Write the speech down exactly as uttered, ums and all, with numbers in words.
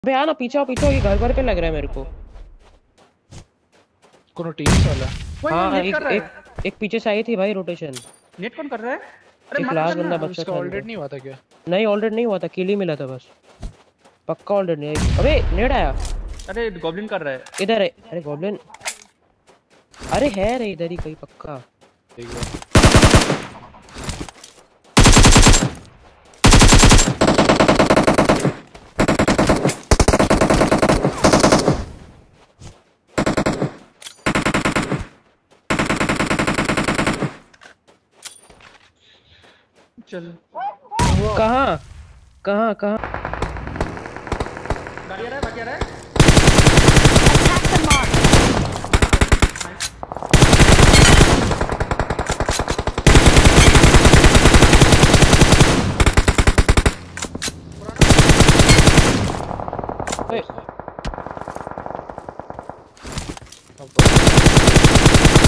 अबे यार ना पीछे आओ पीछे आओ, ये घर घर पे लग रहा है मेरे को। कोनो टीम वाला। हाँ एक एक एक पीछे से आई थी भाई रोटेशन। नेट कौन कर रहा है? अरे एक मत लास्ट करना। बंदा बचा उसका था ऑलरेडी नहीं हुआ था क्या? नहीं ऑलरेडी नहीं हुआ था, किल ही मिला था बस। पक्का ऑलरेडी नहीं। अबे नेट आया। अरे गॉब्लिन कर रहा है इधर है। अरे गॉब्लिन अरे है रे इधर ही कहीं पक्का। देख लो चल। कहाँ कहाँ कहाँ गाड़ी आ रहा है, बाकी आ रहा है। Attack the mark.